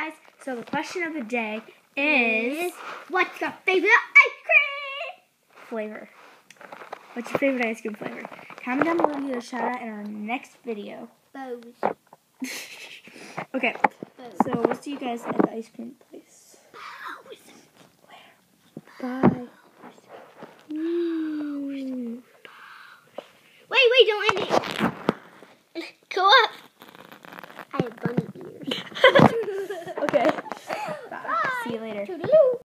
guys, so the question of the day is, what's your favorite ice cream flavor? What's your favorite ice cream flavor? Comment down below and give a shout out in our next video. Bose. Okay, so we'll see you guys at the ice cream place. Bye. Wait, don't end it. Go up. I have bunny ears. Okay. Bye. See you later. Toodaloo.